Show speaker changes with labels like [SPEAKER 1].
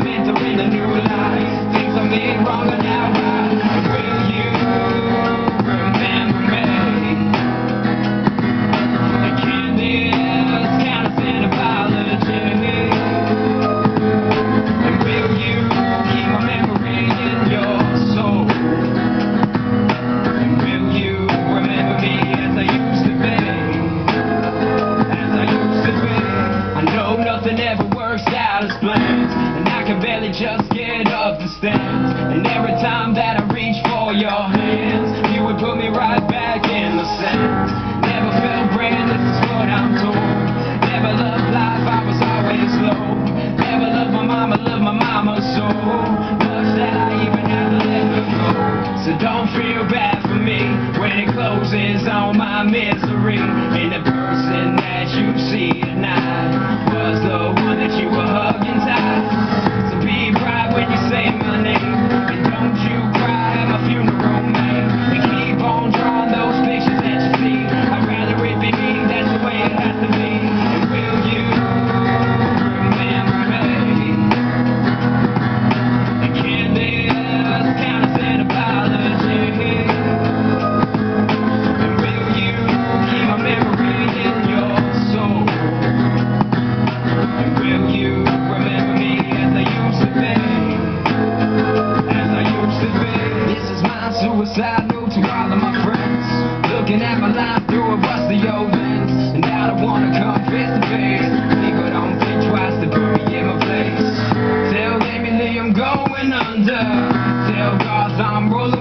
[SPEAKER 1] entering a new life. Things I made wrong are now right. Will you remember me? Can this count as an apology? And will you keep my memory in your soul? And will you remember me as I used to be? As I used to be. I know nothing ever works out as planned, and I can barely just get up the stands. And every time that I reach for your hands, you would put me right back in the sand. Never felt brand, this is what I'm told. Never loved life, I was always low. Never loved my mama so much that I even had to let her go. So don't feel bad for me when it closes on my misery. And the person that you see at night was the one that you were hugging tight. So be bright when you say my name, and don't you cry at my funeral, man. And keep on drawing those pictures that you see. I'd rather it be me, that's the way it has to be. And will you remember me? And can this count as an apology? And will you keep my memory in your soul? And will you remember me as I used to be? As I used to be. This is my suicide note to all of my friends, looking at my life through a rusty old lens. And I don't wanna come face to face, people don't think twice to put me in my place. Tell Emily I'm going under, tell Garth I'm rolling